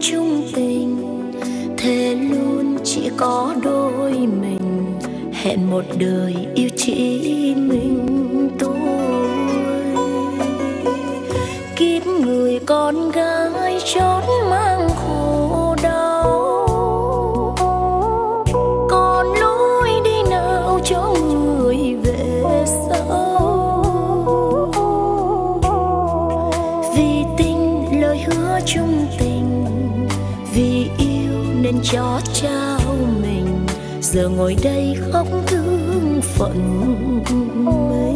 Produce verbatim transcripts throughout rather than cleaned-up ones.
chung tình, thề luôn chỉ có đôi mình, hẹn một đời yêu chỉ mình tôi. Kiếp người con gái chót mang khổ đau, còn lối đi nào cho người về sau. Vì tình lời hứa chung tình, vì yêu nên chót trao mình, giờ ngồi đây khóc thương phận mình.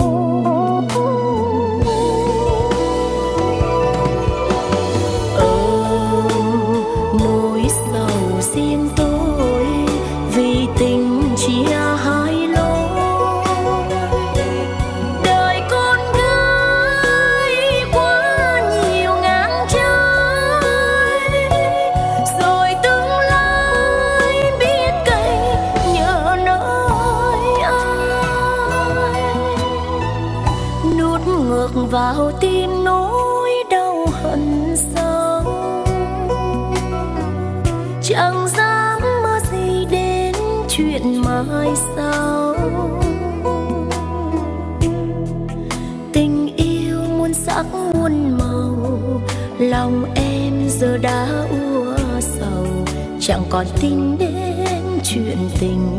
Vào tim nỗi đau hận sâu, chẳng dám mơ gì đến chuyện mai sau. Tình yêu muôn sắc muôn màu, lòng em giờ đã úa sầu, chẳng còn tin đến chuyện tình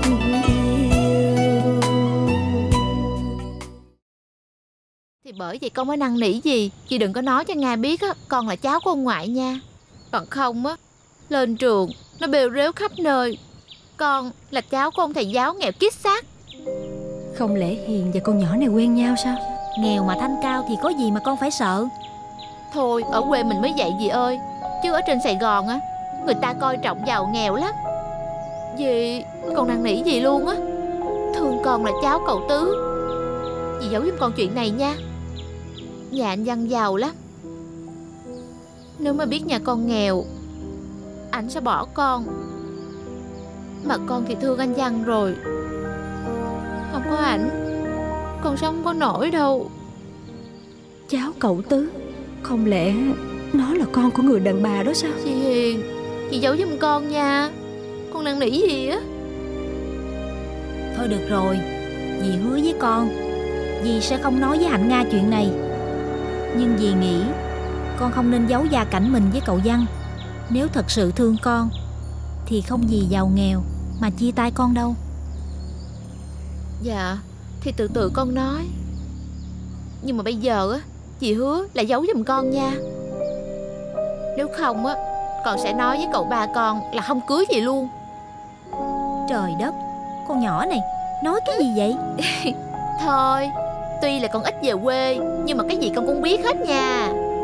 Bởi vậy con mới năn nỉ gì chị đừng có nói cho Nga biết á con là cháu của ông ngoại nha. Còn không á, lên trường nó bêu rếu khắp nơi con là cháu của ông thầy giáo nghèo kiết xác. Không lẽ Hiền và con nhỏ này quen nhau sao? Nghèo mà thanh cao thì có gì mà con phải sợ. Thôi ở quê mình mới vậy dì ơi, chứ ở trên Sài Gòn á người ta coi trọng giàu nghèo lắm. Dì con năn nỉ gì luôn á, thương con là cháu cậu Tứ, dì giấu giùm con chuyện này nha. Nhà anh Văn giàu lắm, nếu mà biết nhà con nghèo anh sẽ bỏ con. Mà con thì thương anh Văn rồi, không có ảnh con sống không có nổi đâu. Cháu cậu Tứ, không lẽ nó là con của người đàn bà đó sao? Chị Hiền, chị giấu giùm con nha, con năn nỉ gì á. Thôi được rồi, dì hứa với con dì sẽ không nói với Hạnh Nga chuyện này. Nhưng dì nghĩ con không nên giấu gia cảnh mình với cậu Văn. Nếu thật sự thương con thì không vì giàu nghèo mà chia tay con đâu. Dạ thì từ từ con nói, nhưng mà bây giờ á dì hứa là giấu giùm con nha. Nếu không á con sẽ nói với cậu ba con là không cưới gì luôn. Trời đất, con nhỏ này nói cái gì vậy? Thôi, tuy là con ít về quê nhưng mà cái gì con cũng biết hết nha.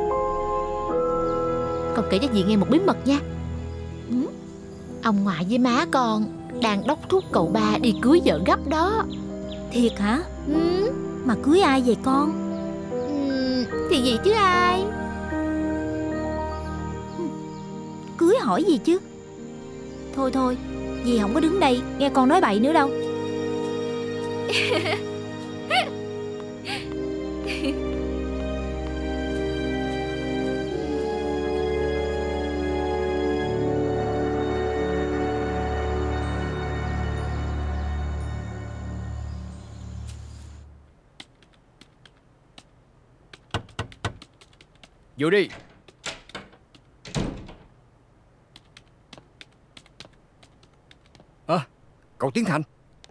Con kể cho dì nghe một bí mật nha. ừ? Ông ngoại với má con đang đốc thúc cậu ba đi cưới vợ gấp đó. Thiệt hả? ừ? Mà cưới ai vậy con? ừ, Thì gì chứ ai. Cưới hỏi gì chứ. Thôi thôi, dì không có đứng đây nghe con nói bậy nữa đâu. Vô đi. À, cậu Tiến Thành.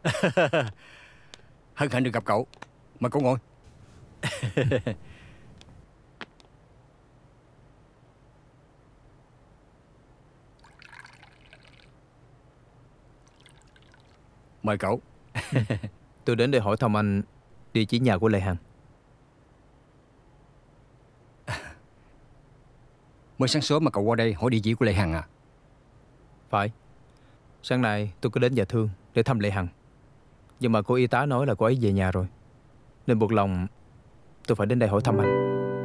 Hân hạnh được gặp cậu. Mời cậu ngồi. Mời cậu. Tôi đến để hỏi thăm anh địa chỉ nhà của Lệ Hằng. Mới sáng sớm mà cậu qua đây hỏi địa chỉ của Lệ Hằng à? Phải. Sáng nay tôi có đến nhà thương để thăm Lệ Hằng, nhưng mà cô y tá nói là cô ấy về nhà rồi, nên buộc lòng tôi phải đến đây hỏi thăm anh.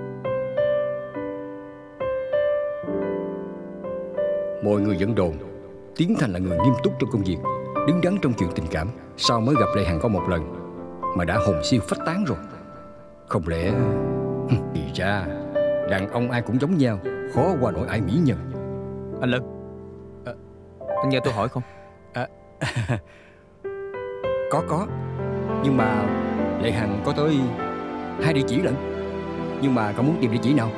Mọi người vẫn đồn Tiến Thành là người nghiêm túc trong công việc, đứng đắn trong chuyện tình cảm. Sao mới gặp Lệ Hằng có một lần mà đã hồn siêu phách tán rồi? Không lẽ thì ra đàn ông ai cũng giống nhau, khó qua nổi ai mỹ nhân. Anh Lân, à, anh nghe tôi hỏi không? À, có có Nhưng mà Lệ Hằng có tới hai địa chỉ lận. Nhưng mà cậu muốn tìm địa chỉ nào?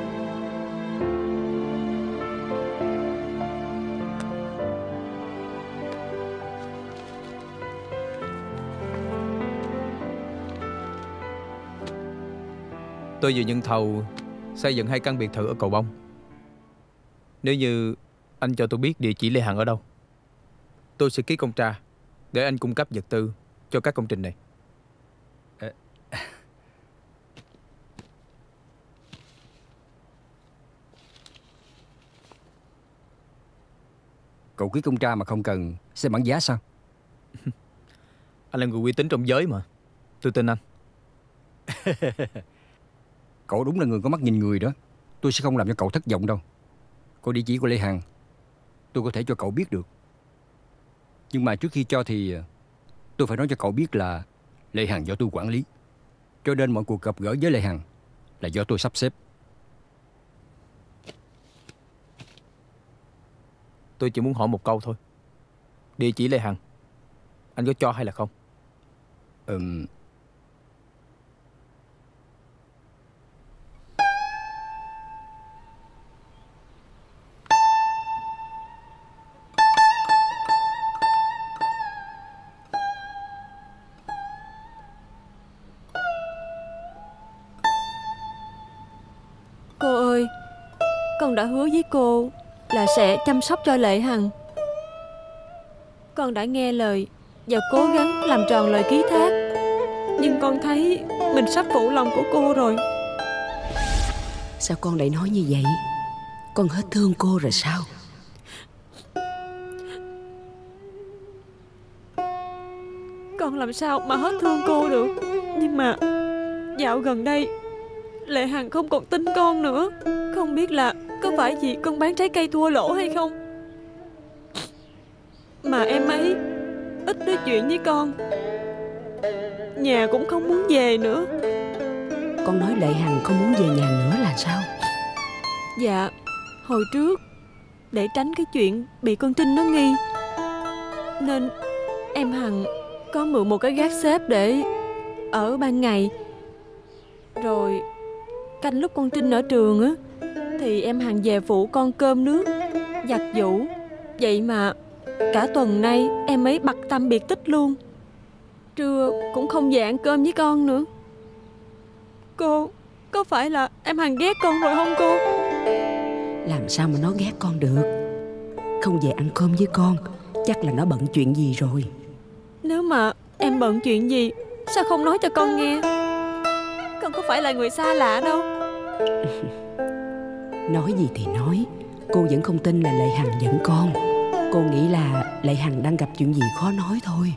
Tôi vừa nhận thầu xây dựng hai căn biệt thự ở Cầu Bông. Nếu như anh cho tôi biết địa chỉ Lệ Hằng ở đâu, tôi sẽ ký công tra để anh cung cấp vật tư cho các công trình này. À, cậu ký công tra mà không cần xem bảng giá sao? Anh là người uy tín trong giới mà, tôi tin anh. Cậu đúng là người có mắt nhìn người đó. Tôi sẽ không làm cho cậu thất vọng đâu. Có địa chỉ của Lệ Hằng, tôi có thể cho cậu biết được. Nhưng mà trước khi cho thì tôi phải nói cho cậu biết là Lệ Hằng do tôi quản lý, cho nên mọi cuộc gặp gỡ với Lệ Hằng là do tôi sắp xếp. Tôi chỉ muốn hỏi một câu thôi. Địa chỉ Lệ Hằng anh có cho hay là không? Ừm Cô ơi, con đã hứa với cô là sẽ chăm sóc cho Lệ Hằng. Con đã nghe lời và cố gắng làm tròn lời ký thác. Nhưng con thấy mình sắp phụ lòng của cô rồi. Sao con lại nói như vậy? Con hết thương cô rồi sao? Con làm sao mà hết thương cô được. Nhưng mà dạo gần đây Lệ Hằng không còn tin con nữa. Không biết là có phải vì con bán trái cây thua lỗ hay không, mà em ấy ít nói chuyện với con, nhà cũng không muốn về nữa. Con nói Lệ Hằng không muốn về nhà nữa là sao? Dạ, hồi trước để tránh cái chuyện bị con Trinh nó nghi, nên em Hằng có mượn một cái gác xếp để ở ban ngày. Rồi canh lúc con Trinh ở trường á, thì em Hằng về phụ con cơm nước, giặt giũ. Vậy mà cả tuần nay em ấy bặt tâm biệt tích luôn. Trưa cũng không về ăn cơm với con nữa. Cô, có phải là em Hằng ghét con rồi không cô? Làm sao mà nó ghét con được? Không về ăn cơm với con, chắc là nó bận chuyện gì rồi. Nếu mà em bận chuyện gì, sao không nói cho con nghe? Con có phải là người xa lạ đâu. Nói gì thì nói, cô vẫn không tin là Lệ Hằng giận con. Cô nghĩ là Lệ Hằng đang gặp chuyện gì khó nói thôi.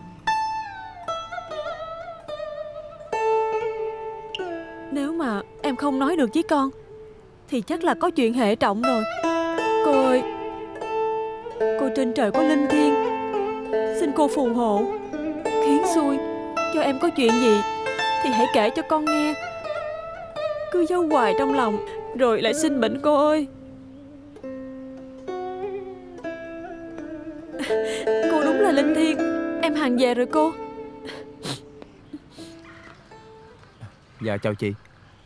Nếu mà em không nói được với con thì chắc là có chuyện hệ trọng rồi. Cô ơi, cô trên trời có linh thiêng, xin cô phù hộ, khiến xui cho em có chuyện gì thì hãy kể cho con nghe. Cứ giấu hoài trong lòng rồi lại sinh bệnh cô ơi. Cô đúng là linh thiêng. Em Hằng về rồi cô. Dạ chào chị.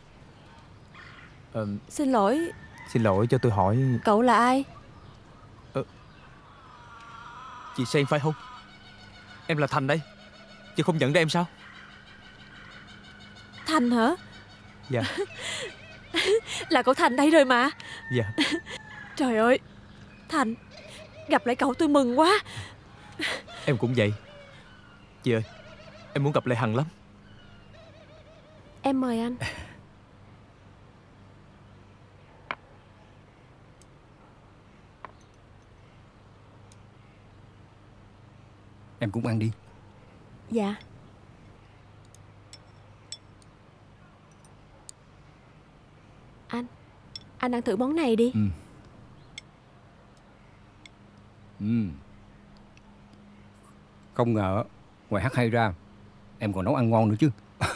Ờ, Xin lỗi. Xin lỗi cho tôi hỏi, Cậu là ai? ờ, chị Sen phải không? Em là Thành đây. Chị không nhận ra em sao? Thành hả? Dạ. Là cậu Thành đây rồi mà. Dạ. Trời ơi, Thành, gặp lại cậu tôi mừng quá. Em cũng vậy. Chị ơi, em muốn gặp Lệ Hằng lắm. Em mời anh. Em cũng ăn đi. Dạ. Anh, anh ăn thử món này đi. Ừ. Ừ. Không ngờ ngoài hát hay ra em còn nấu ăn ngon nữa chứ.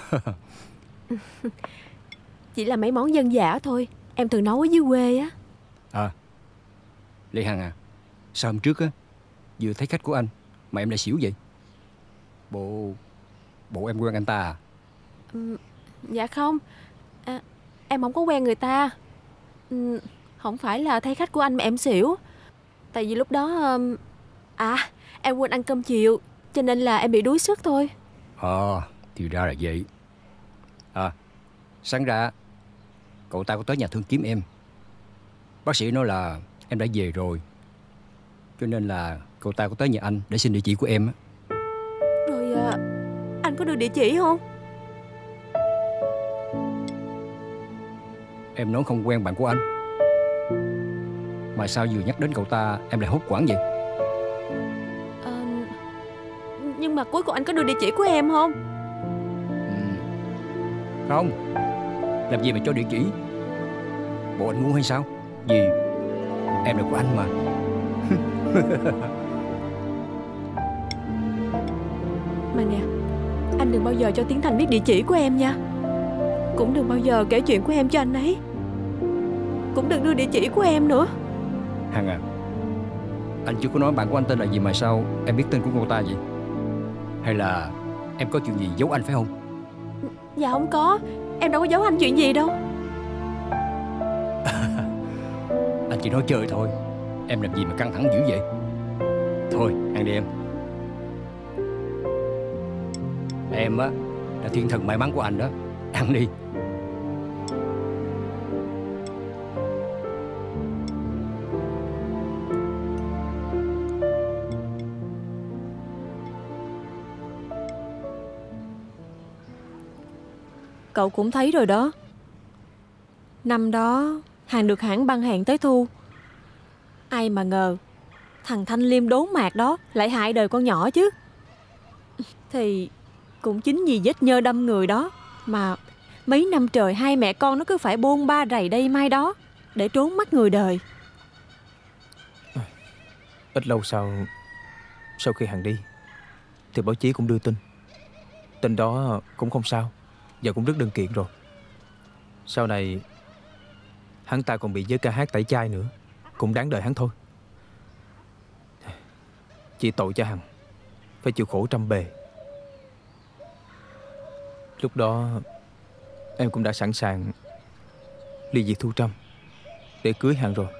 Chỉ là mấy món dân dã thôi, em thường nấu ở dưới quê á. À, Lệ Hằng à, Sao hôm trước á, vừa thấy khách của anh mà em lại xỉu vậy? Bộ Bộ em quen anh ta à? Ừ, dạ không, à, em không có quen người ta. Ừ, không phải là thấy khách của anh mà em xỉu. Tại vì lúc đó um, À em quên ăn cơm chiều, cho nên là em bị đuối sức thôi. Ờ, thì ra là vậy. À, sáng ra cậu ta có tới nhà thương kiếm em. Bác sĩ nói là em đã về rồi, cho nên là cậu ta có tới nhà anh để xin địa chỉ của em á. Rồi à, anh có đưa địa chỉ không? Em nói không quen bạn của anh, mà sao vừa nhắc đến cậu ta em lại hốt hoảng vậy? À, nhưng mà cuối cùng anh có đưa địa chỉ của em không? Ừ. Không. Làm gì mà cho địa chỉ? Bộ anh ngu hay sao? Vì em là của anh mà. Mà nè, anh đừng bao giờ cho Tiến Thành biết địa chỉ của em nha. Cũng đừng bao giờ kể chuyện của em cho anh ấy. Cũng đừng đưa địa chỉ của em nữa. Hằng à, anh chưa có nói bạn của anh tên là gì mà sao em biết tên của cô ta vậy? Hay là em có chuyện gì giấu anh phải không? Dạ không có, em đâu có giấu anh chuyện gì đâu. Anh chỉ nói chơi thôi. Em làm gì mà căng thẳng dữ vậy? Thôi, ăn đi em. Em á là thiên thần may mắn của anh đó. Ăn đi. Cậu cũng thấy rồi đó. Năm đó hàng được hãng băng hàng tới thu. Ai mà ngờ thằng Thanh Liêm đốn mạc đó lại hại đời con nhỏ chứ. Thì cũng chính vì vết nhơ đâm người đó mà mấy năm trời hai mẹ con nó cứ phải bôn ba rầy đây mai đó để trốn mắt người đời. Ít lâu sau Sau khi Hằng đi thì báo chí cũng đưa tin. Tin đó cũng không sao, và cũng rất đơn kiện rồi. Sau này hắn ta còn bị giới ca hát tẩy chay nữa, cũng đáng đời hắn thôi. Chỉ tội cho Hằng phải chịu khổ trăm bề. Lúc đó em cũng đã sẵn sàng ly dị Thu Trâm để cưới Hằng rồi.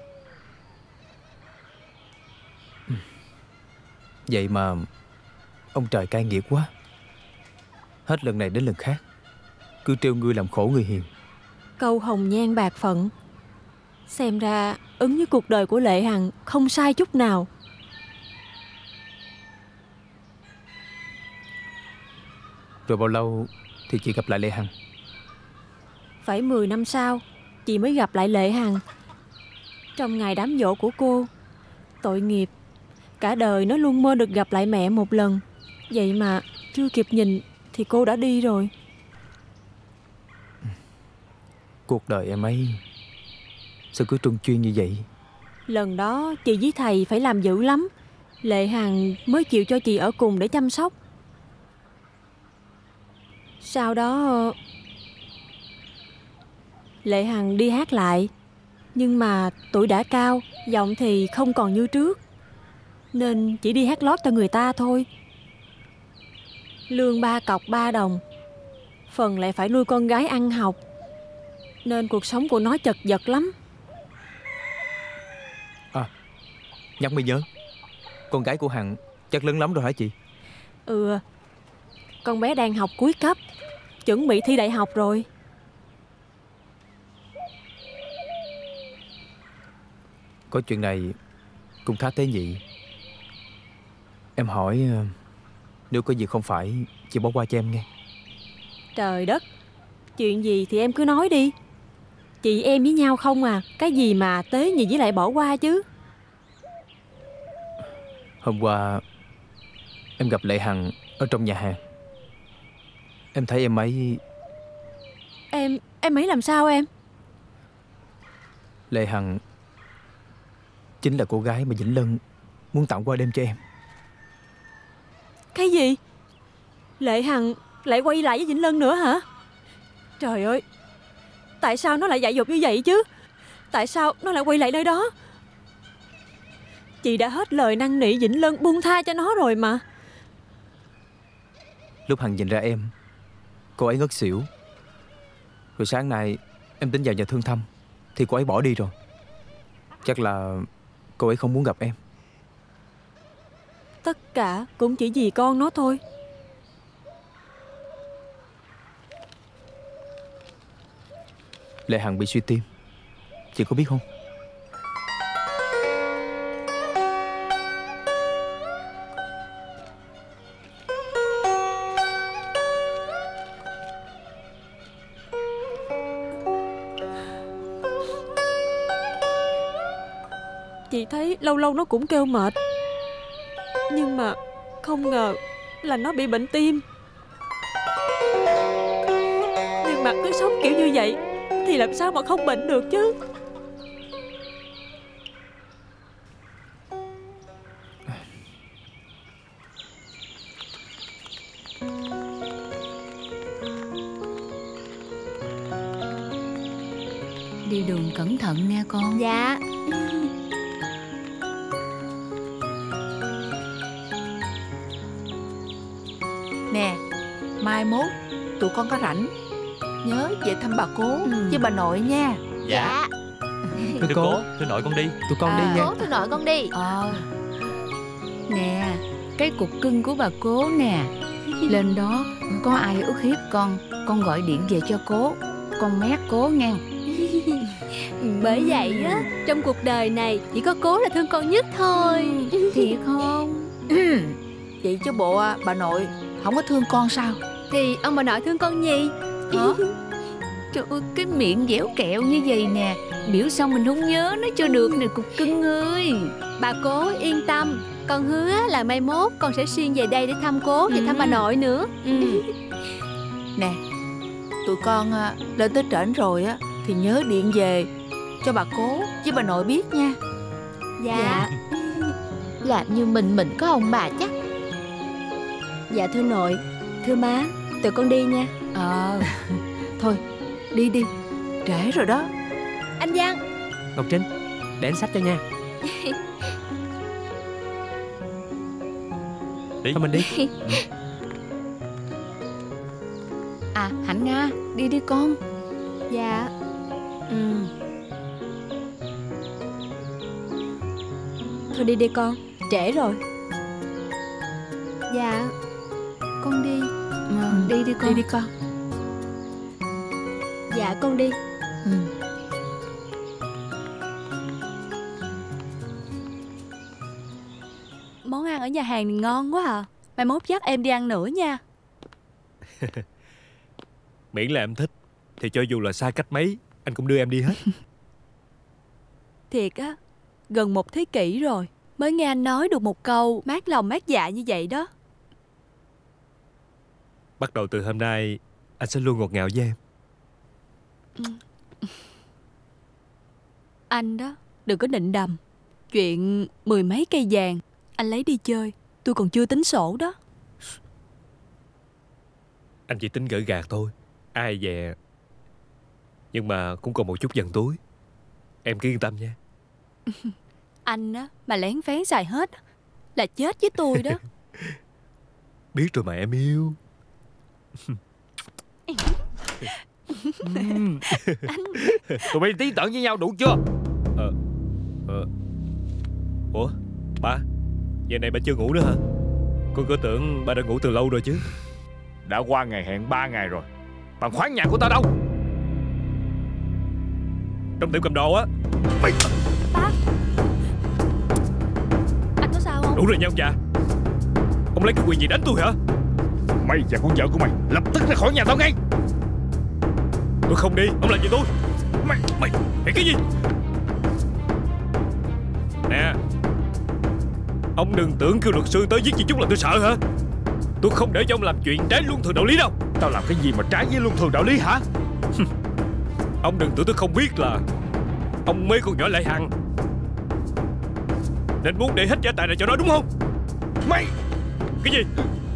Vậy mà ông trời cay nghiệt quá. Hết lần này đến lần khác cứ trêu ngươi làm khổ người hiền. Câu hồng nhan bạc phận. Xem ra ứng với cuộc đời của Lệ Hằng không sai chút nào. Rồi bao lâu thì chị gặp lại Lệ Hằng? Phải mười năm sau chị mới gặp lại Lệ Hằng. Trong ngày đám giỗ của cô. Tội nghiệp, cả đời nó luôn mơ được gặp lại mẹ một lần. Vậy mà chưa kịp nhìn thì cô đã đi rồi. Cuộc đời em ấy sao cứ truân chuyên như vậy? Lần đó chị với thầy phải làm dữ lắm. Lệ Hằng mới chịu cho chị ở cùng để chăm sóc. Sau đó Lệ Hằng đi hát lại. Nhưng mà tuổi đã cao, giọng thì không còn như trước, nên chỉ đi hát lót cho người ta thôi. Lương ba cọc ba đồng, phần lại phải nuôi con gái ăn học, nên cuộc sống của nó chật vật lắm. À, nhắc mới nhớ, con gái của Hằng chắc lớn lắm rồi hả chị? Ừ, con bé đang học cuối cấp, chuẩn bị thi đại học rồi. Có chuyện này cũng khá tế nhị. Em hỏi, nếu có gì không phải, chị bỏ qua cho em nghe. Trời đất, chuyện gì thì em cứ nói đi. Chị em với nhau không à, cái gì mà tế nhị với lại bỏ qua chứ. Hôm qua em gặp Lệ Hằng ở trong nhà hàng. Em thấy em ấy... Em, em ấy làm sao em? Lệ Hằng chính là cô gái mà Vĩnh Lân muốn tặng qua đêm cho em. Cái gì? Lệ Hằng lại quay lại với Vĩnh Lân nữa hả? Trời ơi, tại sao nó lại dại dột như vậy chứ? Tại sao nó lại quay lại nơi đó? Chị đã hết lời năn nỉ Vĩnh Lân buông tha cho nó rồi mà. Lúc Hằng nhìn ra em, cô ấy ngất xỉu. Rồi sáng nay em tính vào nhà thương thăm thì cô ấy bỏ đi rồi. Chắc là cô ấy không muốn gặp em. Tất cả cũng chỉ vì con nó thôi. Lệ Hằng bị suy tim, chị có biết không? Chị thấy lâu lâu nó cũng kêu mệt, nhưng mà không ngờ là nó bị bệnh tim. Nhưng mà cứ sống kiểu như vậy thì làm sao mà không bệnh được chứ. Đi đường cẩn thận nha con. Dạ. Nè, mai mốt tụi con có rảnh nhớ về thăm bà cố ừ. với bà nội nha. Dạ. Thưa cố, thưa nội con đi. Tụi con à, đi nha. Cố thưa nội con đi. Ờ. Nè, cái cục cưng của bà cố nè. Lên đó có ai ức hiếp con, con gọi điện về cho cố. Con mét cố nghe. Bởi vậy á, trong cuộc đời này chỉ có cố là thương con nhất thôi. Thiệt không? Vậy chứ bộ bà nội không có thương con sao? Thì ông bà nội thương con gì? Hả? Trời ơi, cái miệng dẻo kẹo như vậy nè. Biểu sao mình không nhớ nó cho được nè cục cưng ơi. Bà cố yên tâm, con hứa là mai mốt con sẽ xuyên về đây để thăm cố và ừ. thăm bà nội nữa. Ừ. Nè, tụi con lên tới trển rồi á thì nhớ điện về cho bà cố với bà nội biết nha. Dạ, dạ. Làm như mình mình có ông bà chắc. Dạ thưa nội, thưa má, tụi con đi nha. Ờ à, thôi đi đi, trễ rồi đó. Anh Văn. Ngọc Trinh, để anh xách cho nha. Đi. Thôi mình đi. À Hạnh Nga, đi đi con. Dạ. Ừ. Thôi đi đi con, trễ rồi. Dạ. Con đi. À, ừ. Đi đi con. Đi đi con. Dạ con đi. Ừ. Món ăn ở nhà hàng ngon quá à. Mai mốt dắt em đi ăn nữa nha. Miễn là em thích thì cho dù là xa cách mấy anh cũng đưa em đi hết. Thiệt á, gần một thế kỷ rồi mới nghe anh nói được một câu mát lòng mát dạ như vậy đó. Bắt đầu từ hôm nay anh sẽ luôn ngọt ngào với em. Ừ. Anh đó, đừng có nịnh đầm. Chuyện mười mấy cây vàng anh lấy đi chơi, tôi còn chưa tính sổ đó. Anh chỉ tính gỡ gạt thôi, ai dè. Nhưng mà cũng còn một chút dần túi. Em cứ yên tâm nha. Anh á, mà lén phén xài hết là chết với tôi đó. Biết rồi mà em yêu. Anh... Tụi bay tí tận với nhau đủ chưa? Ờ Ờ Ủa ba, giờ này ba chưa ngủ nữa hả? Con cứ tưởng ba đã ngủ từ lâu rồi chứ. Đã qua ngày hẹn ba ngày rồi. Bằng khoản nhà của ta đâu? Trong tiệm cầm đồ á. Mày... Ba, anh có sao không? Đủ rồi nha ông già. Ông lấy cái quyền gì đánh tôi hả? Mày và con vợ của mày lập tức ra khỏi nhà tao ngay. Tôi không đi, ông làm gì tôi? Mày, mày, mày cái gì? Nè, ông đừng tưởng kêu luật sư tới giết chị Trúc là tôi sợ hả? Tôi không để cho ông làm chuyện trái luân thường đạo lý đâu. Tao làm cái gì mà trái với luân thường đạo lý hả? Ông đừng tưởng tôi không biết là ông mê con nhỏ Lệ Hằng, nên muốn để hết gia tài này cho nó đúng không? Mày! Cái gì?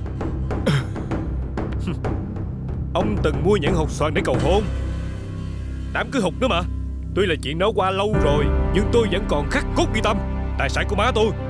Ông từng mua nhẫn hột xoàn để cầu hôn, đám cưới hụt nữa mà. Tuy là chuyện đó qua lâu rồi, nhưng tôi vẫn còn khắc cốt ghi tâm. Tài sản của má tôi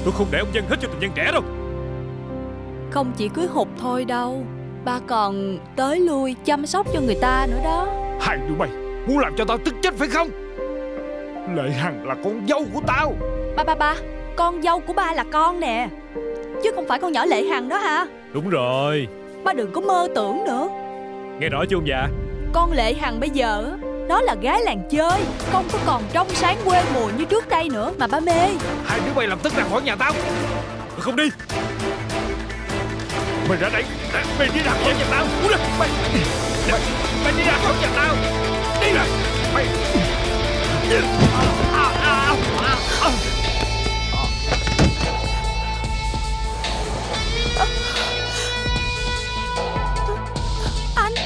Tôi không để ông dâng hết cho tình nhân trẻ đâu. Không chỉ cưới hụt thôi đâu, ba còn tới lui chăm sóc cho người ta nữa đó. Hai đứa mày muốn làm cho tao tức chết phải không? Lệ Hằng là con dâu của tao. Ba ba ba, con dâu của ba là con nè, chứ không phải con nhỏ Lệ Hằng đó hả? Đúng rồi. Ba đừng có mơ tưởng nữa. Nghe rõ chưa ông già? Con Lệ Hằng bây giờ nó là gái làng chơi, không có còn trong sáng quê mùa như trước đây nữa mà ba mê. Hai đứa mày làm tức ra khỏi nhà tao. Không đi. Mày ra đây. Mày đi ra khỏi nhà tao. Mày, mày, mày đi ra khỏi nhà tao. Đi ra. Mày. À, à, à, à. Anh.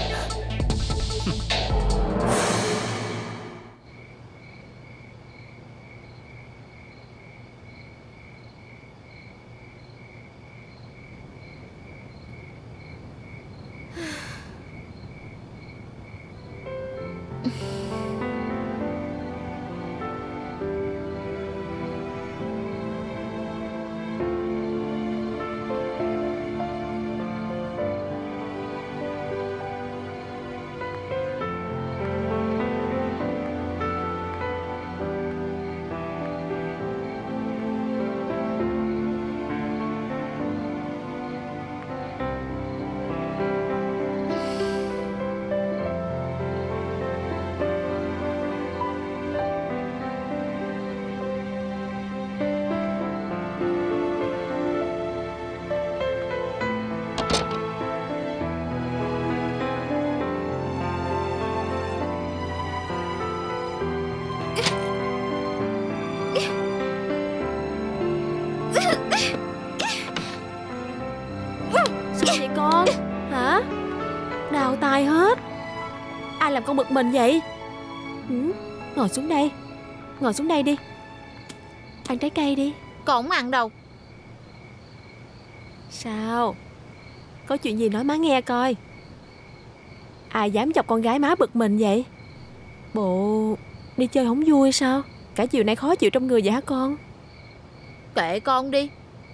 Sao vậy con? Hả? Đau tai hết. Ai làm con bực mình vậy? Ừ? Ngồi xuống đây. Ngồi xuống đây đi. Ăn trái cây đi. Con không ăn đâu. Sao? Có chuyện gì nói má nghe coi. Ai dám chọc con gái má bực mình vậy? Bộ đi chơi không vui sao? Cả chiều nay khó chịu trong người vậy hả con? Kệ con đi.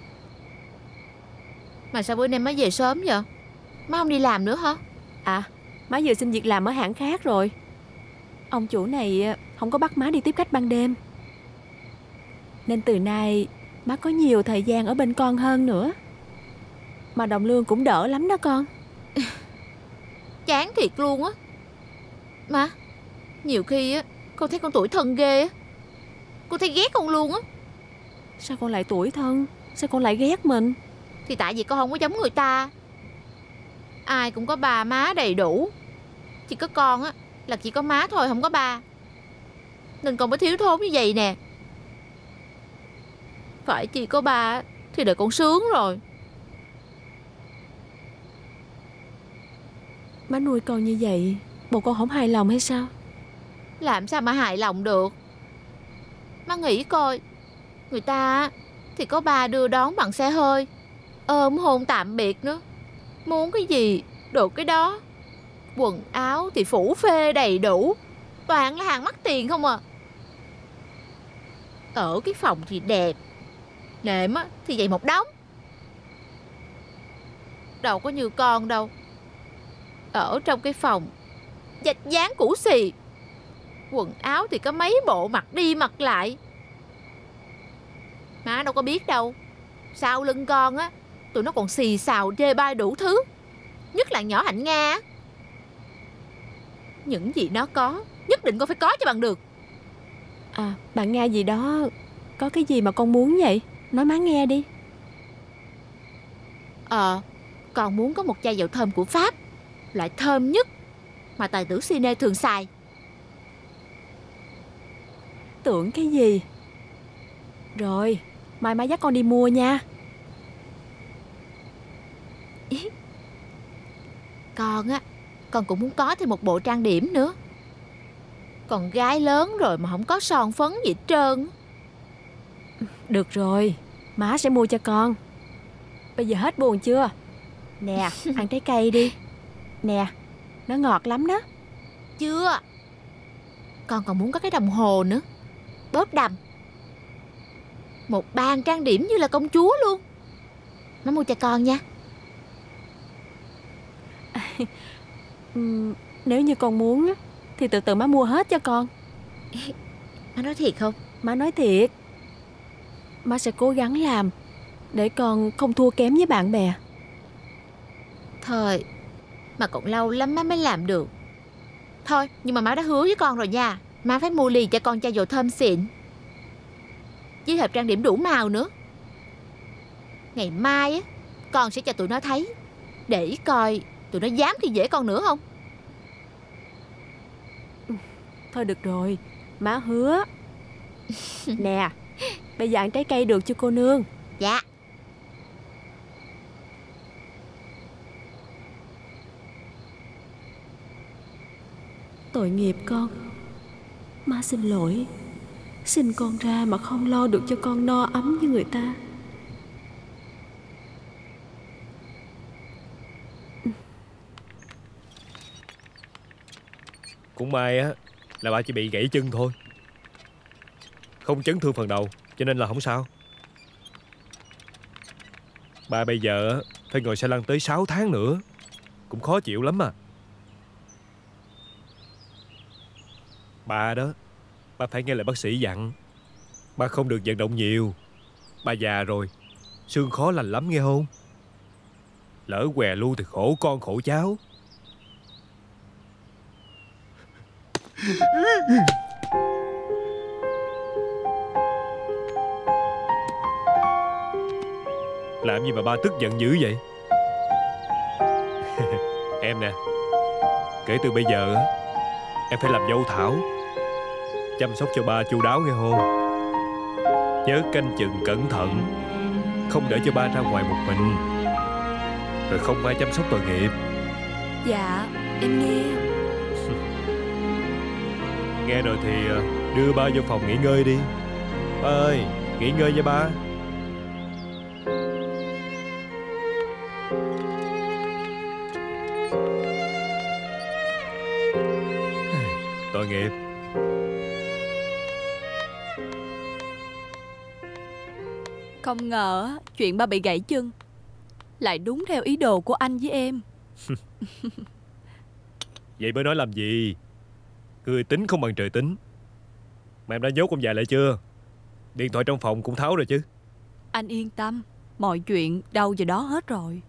Mà sao bữa nay má về sớm vậy? Má không đi làm nữa hả? À, má vừa xin việc làm ở hãng khác rồi. Ông chủ này không có bắt má đi tiếp khách ban đêm, nên từ nay má có nhiều thời gian ở bên con hơn nữa. Mà đồng lương cũng đỡ lắm đó con. Chán thiệt luôn á. Má, nhiều khi á con thấy con tủi thân ghê á. Con thấy ghét con luôn á. Sao con lại tủi thân? Sao con lại ghét mình? Thì tại vì con không có giống người ta. Ai cũng có ba má đầy đủ, chỉ có con á là chỉ có má thôi, không có ba. Nên con mới thiếu thốn như vậy nè. Phải chỉ có ba thì đời con sướng rồi. Má nuôi con như vậy, bộ con không hài lòng hay sao? Làm sao mà hài lòng được? Má nghĩ coi, người ta thì có ba đưa đón bằng xe hơi, ôm hôn tạm biệt nữa. Muốn cái gì được cái đó. Quần áo thì phủ phê đầy đủ, toàn là hàng mắc tiền không à. Ở cái phòng thì đẹp, nệm á thì vậy một đống. Đâu có như con đâu. Ở trong cái phòng dạch dáng cũ xì, quần áo thì có mấy bộ mặc đi mặc lại. Má đâu có biết đâu, sau lưng con á tụi nó còn xì xào chê bai đủ thứ. Nhất là nhỏ Hạnh Nga. Những gì nó có nhất định con phải có cho bằng được. À, bạn Nga gì đó, có cái gì mà con muốn vậy? Nói má nghe đi. Ờ, con muốn có một chai dầu thơm của Pháp, loại thơm nhất mà tài tử Cine thường xài. Tưởng cái gì? Rồi, mai má dắt con đi mua nha. Con á, con cũng muốn có thêm một bộ trang điểm nữa. Còn gái lớn rồi mà không có son phấn gì hết trơn. Được rồi, má sẽ mua cho con. Bây giờ hết buồn chưa? Nè, ăn trái cây đi. Nè, nó ngọt lắm đó. Chưa. Con còn muốn có cái đồng hồ nữa, bóp đầm. Một bàn trang điểm như là công chúa luôn. Má mua cho con nha. Uhm, Nếu như con muốn thì từ từ má mua hết cho con. Má nói thiệt không? Má nói thiệt. Má sẽ cố gắng làm để con không thua kém với bạn bè. Thôi, mà còn lâu lắm má mới làm được. Thôi, nhưng mà má đã hứa với con rồi nha. Má phải mua liền cho con chai dầu thơm xịn, với hộp trang điểm đủ màu nữa. Ngày mai á, con sẽ cho tụi nó thấy, để coi tụi nó dám khi dễ con nữa không. Thôi được rồi, má hứa. Nè, bây giờ ăn trái cây được chưa cô nương? Dạ. Tội nghiệp con. Má xin lỗi. Sinh con ra mà không lo được cho con no ấm như người ta. Cũng may á là bà chỉ bị gãy chân thôi, không chấn thương phần đầu, cho nên là không sao. Bà bây giờ phải ngồi xe lăn tới sáu tháng nữa, cũng khó chịu lắm à. Bà đó, bà phải nghe lời bác sĩ dặn. Bà không được vận động nhiều. Bà già rồi, xương khó lành lắm nghe không? Lỡ què luôn thì khổ con khổ cháu. Làm gì mà ba tức giận dữ vậy? Em nè, kể từ bây giờ á, em phải làm dâu Thảo, chăm sóc cho ba chu đáo nghe không? Nhớ canh chừng cẩn thận, không để cho ba ra ngoài một mình, rồi không ai chăm sóc tội nghiệp. Dạ, em nghe. Nghe rồi thì đưa ba vô phòng nghỉ ngơi đi. Ba ơi, nghỉ ngơi nha ba. Tội nghiệp. Không ngờ chuyện ba bị gãy chân lại đúng theo ý đồ của anh với em. Vậy mới nói làm gì? Người tính không bằng trời tính. Mà em đã nhốt con già lại chưa? Điện thoại trong phòng cũng tháo rồi chứ? Anh yên tâm, mọi chuyện đâu vào đó hết rồi.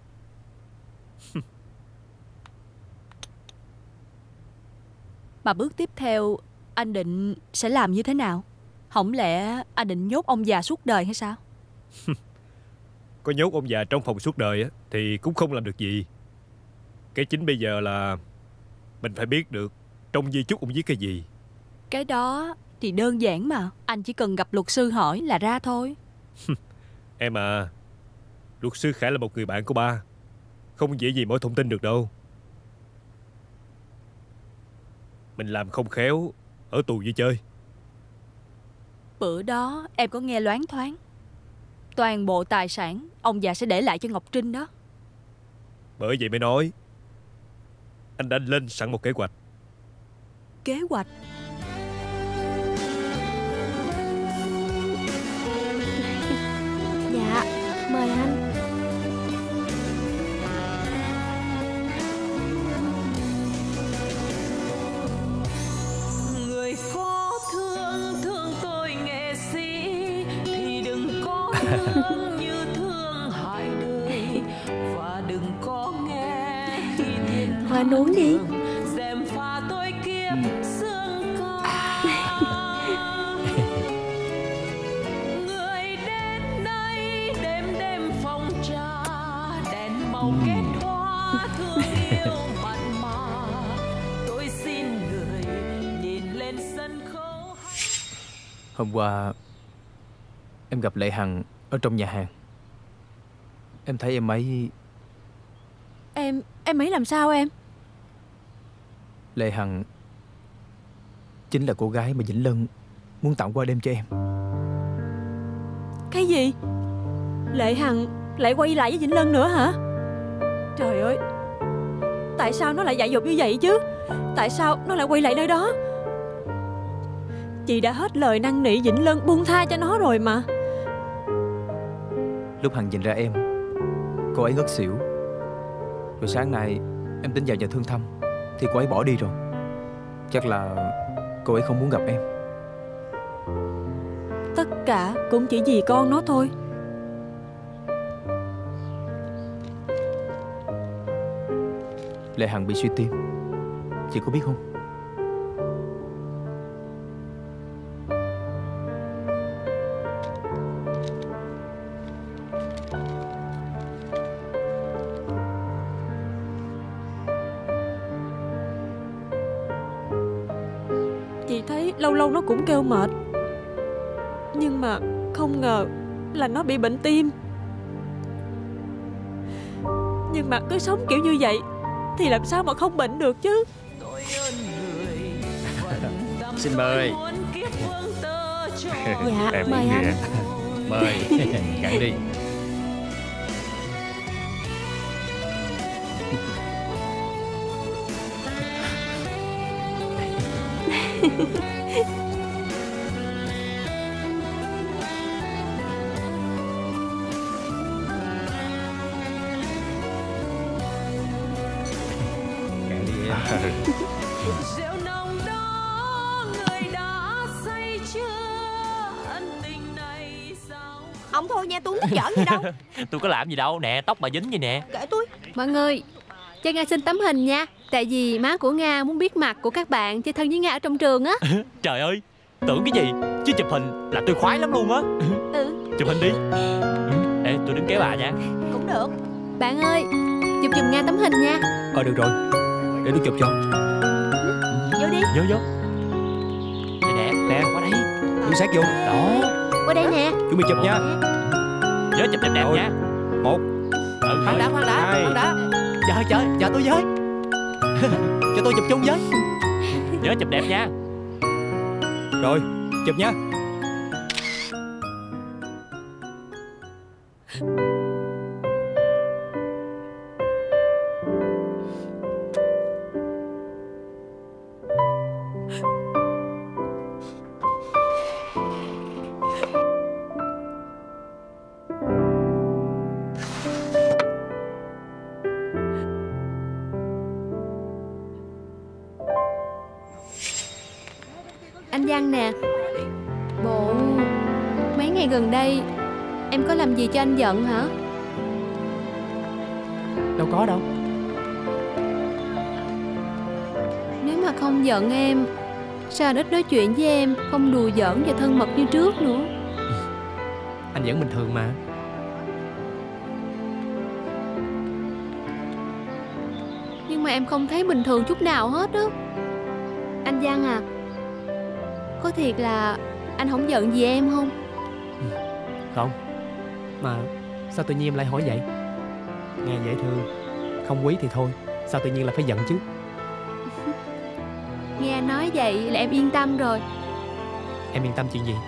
Mà bước tiếp theo anh định sẽ làm như thế nào? Không lẽ anh định nhốt ông già suốt đời hay sao? Có nhốt ông già trong phòng suốt đời á thì cũng không làm được gì. Cái chính bây giờ là mình phải biết được trong di chúc ông viết cái gì. Cái đó thì đơn giản mà. Anh chỉ cần gặp luật sư hỏi là ra thôi. Em à, luật sư Khải là một người bạn của ba, không dễ gì mọi thông tin được đâu. Mình làm không khéo ở tù vui chơi. Bữa đó em có nghe loáng thoáng toàn bộ tài sản ông già sẽ để lại cho Ngọc Trinh đó. Bởi vậy mới nói anh đã lên sẵn một kế hoạch. Kế hoạch? Dạ, mời anh. Người có thương thương tôi nghệ sĩ thì đừng có thương như thương hại đời, và đừng có nghe thiên Hoa uống đi. dèm pha tôi kiếp xương ca. Người đến đây đêm đêm phòng trà, đèn màu kết hoa thương yêu mặn mà. Tôi xin người nhìn lên sân khấu. Hôm qua em gặp Lệ Hằng ở trong nhà hàng. Em thấy em ấy... Em, em ấy làm sao em? Lệ Hằng chính là cô gái mà Vĩnh Lân muốn tặng qua đêm cho em. Cái gì? Lệ Hằng lại quay lại với Vĩnh Lân nữa hả? Trời ơi, tại sao nó lại dại dột như vậy chứ? Tại sao nó lại quay lại nơi đó? Chị đã hết lời năn nỉ Vĩnh Lân buông tha cho nó rồi mà. Lúc Hằng nhìn ra em, cô ấy ngất xỉu. Rồi sáng nay em tính vào nhà thương thăm thì cô ấy bỏ đi rồi. Chắc là cô ấy không muốn gặp em. Tất cả cũng chỉ vì con nó thôi. Lệ Hằng bị suy tim, chị có biết không? Chị thấy lâu lâu nó cũng kêu mệt, nhưng mà không ngờ là nó bị bệnh tim. Nhưng mà cứ sống kiểu như vậy thì làm sao mà không bệnh được chứ. Xin mời. Dạ, Em mời uống đi anh. em. Mời. Cạn đi. Cạn đi em. rượu nồng đó người đã say chưa, ân tình này sao. Ông thôi nha, tôi không có giỡn gì đâu. Tôi có làm gì đâu nè, tóc bà dính vậy nè. Kệ tôi. Mọi người, cho Nga xin tấm hình nha. Tại vì má của Nga muốn biết mặt của các bạn chơi thân với Nga ở trong trường á. Trời ơi, tưởng cái gì, chứ chụp hình là tôi khoái lắm luôn á. Ừ. Chụp hình đi. Ê, tôi đứng kế bà nha. Cũng được. Bạn ơi, chụp giùm Nga tấm hình nha. Ờ được rồi, để tôi chụp cho. Vô đi. Vô vô. Nè nè, nè, qua đây. Đứng sát vô. Đó. Qua đây nè. Chuẩn bị chụp nha. Nhớ chụp đẹp đẹp Rồi. nha. Một. Ừ, Khoan đã, khoan đã, Hai. khoan đã. Chờ chờ, chờ tôi với. Cho tôi chụp chung với. Nhớ chụp đẹp nha. Rồi, chụp nha. Anh Văn nè. Bộ mấy ngày gần đây em có làm gì cho anh giận hả? Đâu có đâu. Nếu mà không giận em, sao anh ít nói chuyện với em, không đùa giỡn và thân mật như trước nữa? Anh vẫn bình thường mà. Nhưng mà em không thấy bình thường chút nào hết á. Anh Văn à, có thiệt là anh không giận gì em không? Không. Mà sao tự nhiên em lại hỏi vậy? Nghe dễ thương, không quý thì thôi, sao tự nhiên là phải giận chứ? Nghe anh nói vậy là em yên tâm rồi. Em yên tâm chuyện gì?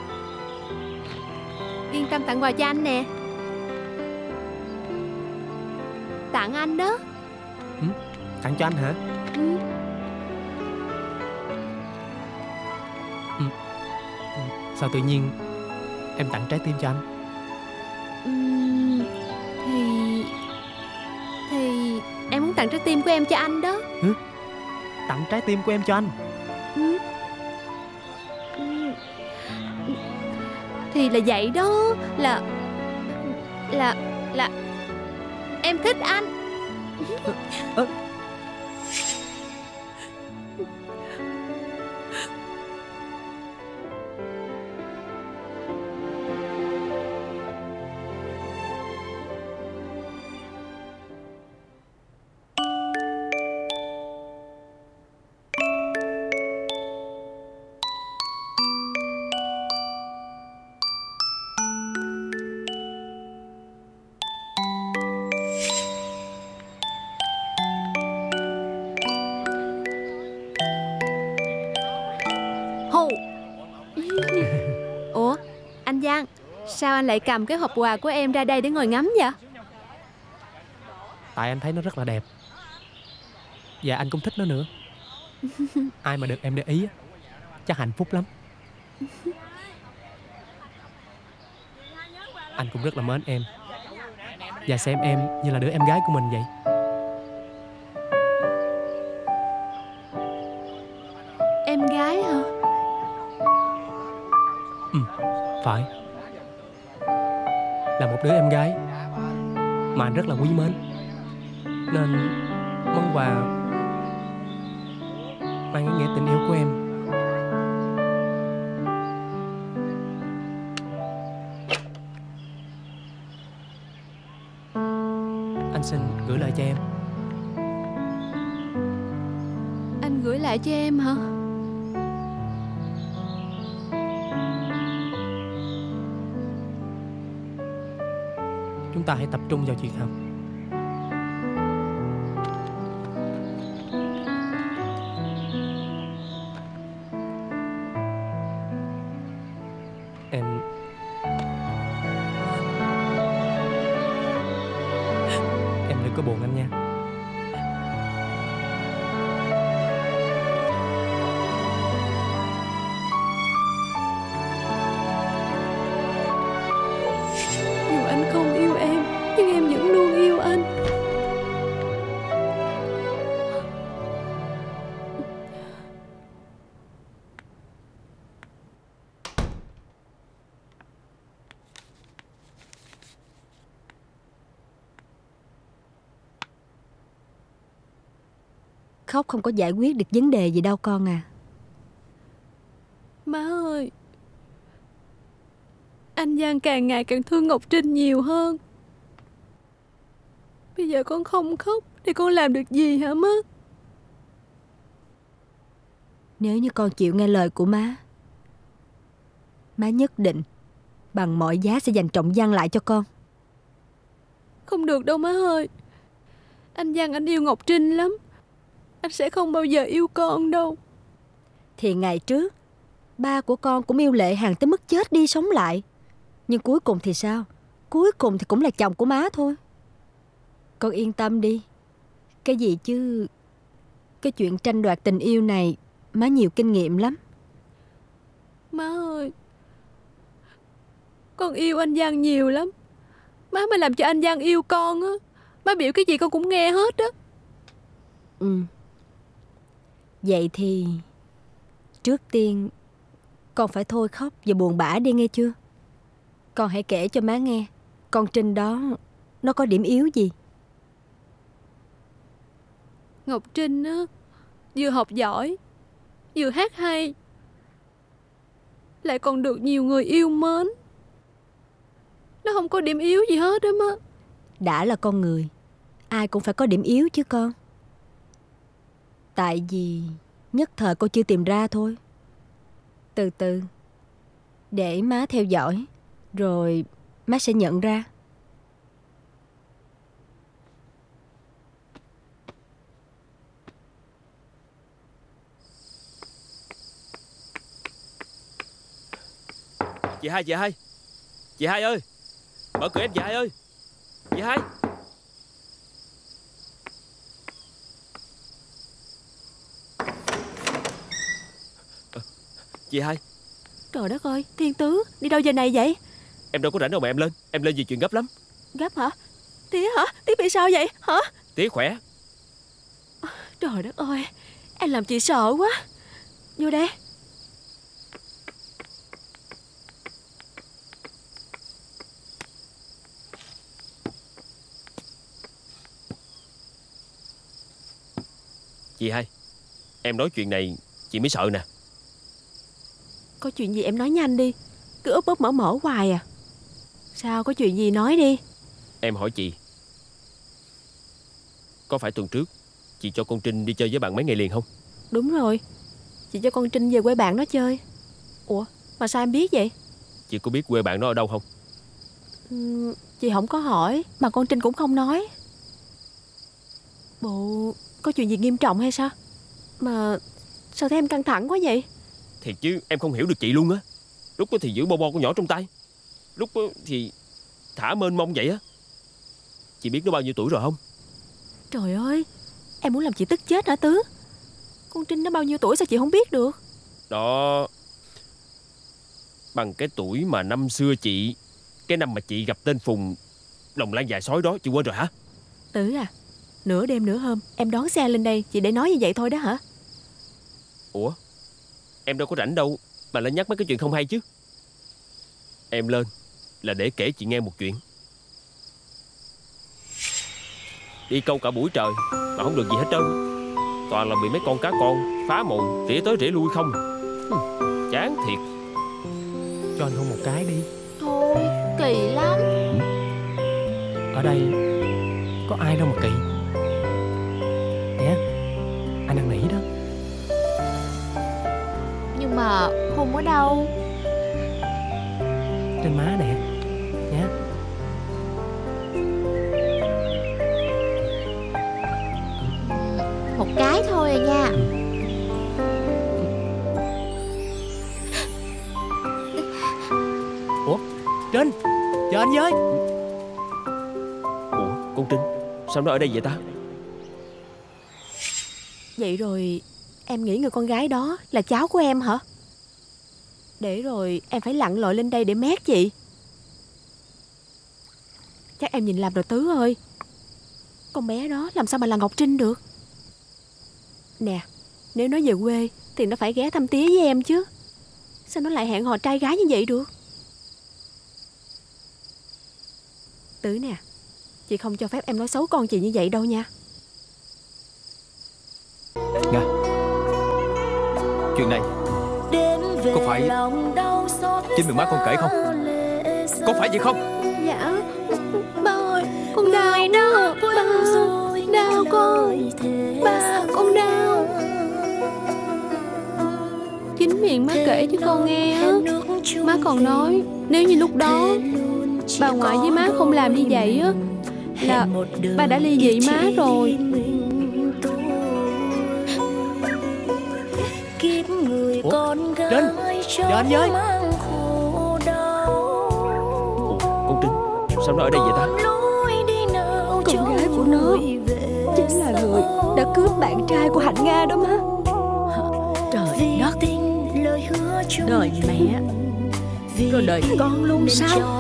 Yên tâm tặng quà cho anh nè. Tặng anh đó. Ừ? Tặng cho anh hả? Ừ. Ừ. Ừ. Sao tự nhiên em tặng trái tim cho anh? Ừm, Thì Thì em muốn tặng trái tim của em cho anh đó. Ừ? Tặng trái tim của em cho anh? Ừ. Ừ. Thì là vậy đó. Là Là Là em thích anh. Ơ. Hù. Ủa, anh Giang, sao anh lại cầm cái hộp quà của em ra đây để ngồi ngắm vậy? Tại anh thấy nó rất là đẹp. Và anh cũng thích nó nữa. Ai mà được em để ý á, chắc hạnh phúc lắm. anh cũng rất là mến em và xem em như là đứa em gái của mình vậy. Em gái hả? Ừ, phải. Là một đứa em gái mà anh rất là quý mến, nên món quà mang ý nghĩa tình yêu của em. Anh xin gửi lại cho em. Anh gửi lại cho em hả? Chúng ta hãy tập trung vào chuyện học. Em Em đừng có buồn anh nha. Dù anh không yêu em, nhưng em vẫn luôn yêu anh. Khóc không có giải quyết được vấn đề gì đâu con à. Má ơi, anh Giang càng ngày càng thương Ngọc Trinh nhiều hơn. Bây giờ con không khóc thì con làm được gì hả má? Nếu như con chịu nghe lời của má, má nhất định bằng mọi giá sẽ dành Trọng Văn lại cho con. Không được đâu má ơi. Anh Giang anh yêu Ngọc Trinh lắm. Anh sẽ không bao giờ yêu con đâu. Thì ngày trước ba của con cũng yêu Lệ Hằng tới mức chết đi sống lại. Nhưng cuối cùng thì sao? Cuối cùng thì cũng là chồng của má thôi. Con yên tâm đi. Cái gì chứ, cái chuyện tranh đoạt tình yêu này má nhiều kinh nghiệm lắm. Má ơi, con yêu anh Giang nhiều lắm. Má mới làm cho anh Giang yêu con á. Má biểu cái gì con cũng nghe hết á. Ừ. Vậy thì trước tiên con phải thôi khóc và buồn bã đi nghe chưa? Con hãy kể cho má nghe con Trinh đó nó có điểm yếu gì. Ngọc Trinh á, vừa học giỏi, vừa hát hay, lại còn được nhiều người yêu mến. Nó không có điểm yếu gì hết á má. Đã là con người, ai cũng phải có điểm yếu chứ con. Tại vì nhất thời cô chưa tìm ra thôi. Từ từ, để má theo dõi, rồi má sẽ nhận ra. Chị hai, chị hai, chị hai ơi, mở cửa em chị hai ơi, chị hai. Chị hai. Trời đất ơi, Thiên Tứ, đi đâu giờ này vậy? Em đâu có rảnh đâu mà em lên. Em lên vì chuyện gấp lắm. Gấp hả? Tía hả? Tía bị sao vậy hả? Tía khỏe. Trời đất ơi, em làm chị sợ quá. Vô đây. Chị hai, em nói chuyện này chị mới sợ nè. Có chuyện gì em nói nhanh đi. Cứ úp úp mở mở hoài à. Sao, có chuyện gì nói đi. Em hỏi chị, có phải tuần trước chị cho con Trinh đi chơi với bạn mấy ngày liền không? Đúng rồi, chị cho con Trinh về quê bạn nó chơi. Ủa, mà sao em biết vậy? Chị có biết quê bạn nó ở đâu không? Ừ, chị không có hỏi, mà con Trinh cũng không nói. Bộ có chuyện gì nghiêm trọng hay sao? Mà sao thấy em căng thẳng quá vậy? Thiệt chứ em không hiểu được chị luôn á. Lúc đó thì giữ bo bo con nhỏ trong tay, lúc đó thì thả mênh mông vậy á. Chị biết nó bao nhiêu tuổi rồi không? Trời ơi, em muốn làm chị tức chết hả Tứ? Con Trinh nó bao nhiêu tuổi sao chị không biết được? Đó, bằng cái tuổi mà năm xưa chị Cái năm mà chị gặp tên Phùng Lòng lan dạ sói đó, chị quên rồi hả? Tử à, nửa đêm nửa hôm em đón xe lên đây chỉ để nói như vậy thôi đó hả? Ủa, em đâu có rảnh đâu mà lên nhắc mấy cái chuyện không hay chứ. Em lên là để kể chị nghe một chuyện. Đi câu cả buổi trời mà không được gì hết trơn. Toàn là bị mấy con cá con phá mồi rỉa tới rỉa lui không. Hừ, chán thiệt. Cho anh hôn một cái đi. Thôi, kỳ lắm. Ở đây có ai đâu mà kỳ. Nè, anh năn nỉ đó. Nhưng mà hôn ở đâu? Trên má nè, nhé. Một cái thôi à nha. Ủa, Trinh, chờ anh với. Ủa, con Trinh, sao nó ở đây vậy ta? Vậy rồi em nghĩ người con gái đó là cháu của em hả? Để rồi em phải lặn lội lên đây để mét chị. Chắc em nhìn làm rồi Tứ ơi. Con bé đó làm sao mà là Ngọc Trinh được? Nè, nếu nó về quê thì nó phải ghé thăm tía với em chứ. Sao nó lại hẹn hò trai gái như vậy được? Tứ nè, chị không cho phép em nói xấu con chị như vậy đâu nha. Nga, chuyện này có phải chính miệng má con kể không? Có phải vậy không? Dạ, ba ơi, con đau đó, ba, đau con, ba, con đau. Chính miệng má kể cho con nghe á. Má còn nói nếu như lúc đó bà ngoại với má không làm như vậy á là ba đã ly dị má rồi. Ủa, Trinh, chờ anh với. Ủa, con Trinh, sao nó ở đây vậy ta? Con gái của nó chính là người đã cướp bạn trai của Hạnh Nga đó má. Trời đất, đời mẹ rồi đời con luôn sao?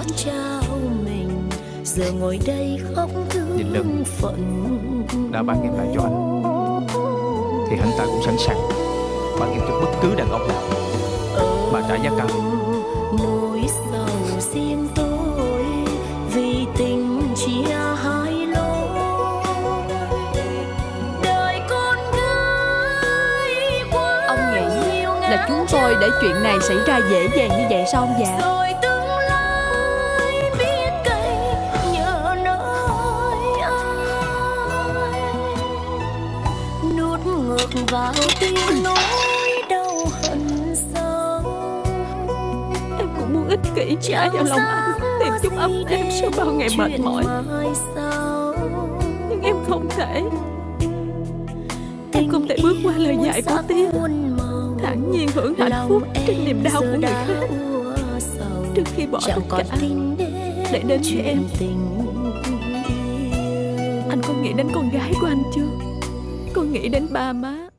Giờ ngồi đây khóc Nhìn Lân đã bán em lại cho anh thì anh ta cũng sẵn sàng bán em cho bất cứ đàn ông nào mà trả giá cao. Nỗi sầu riêng tôi vì tình chia hai lối. Đời con gái quá. Ông nghĩ là chúng tôi để chuyện này xảy ra dễ dàng như vậy sao ông già? Rồi tương lai biết cây nhờ nơi ai nuốt ngược vào tiếng nỗi đau hận sâu. Em cũng muốn ích kỷ trả vào lòng anh, tìm chút ấm êm sau bao ngày mệt mỏi. Nhưng em không thể. Em không thể bước qua lời dạy của tía, thản nhiên hưởng hạnh phúc trên niềm đau của người khác trước khi bỏ tất cả để đến với em. Anh có nghĩ đến con gái của anh chưa? Có nghĩ đến ba má